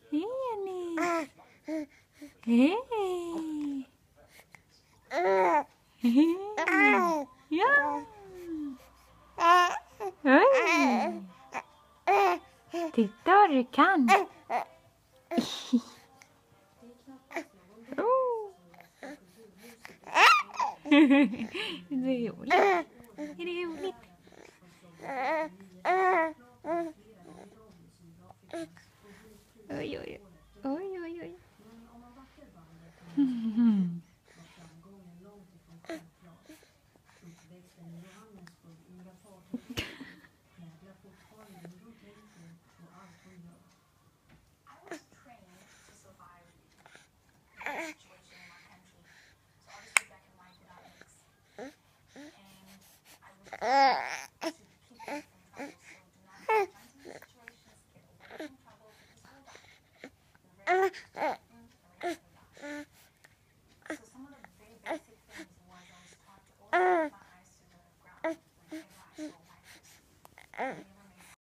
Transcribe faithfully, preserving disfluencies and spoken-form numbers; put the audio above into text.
Hej Ennis! Hej! Hej! Ja! Oj! Titta vad du kan! Oh. Det är roligt. Är det roligt? Oj, oj, oj, oj, oj. Mm. Uh.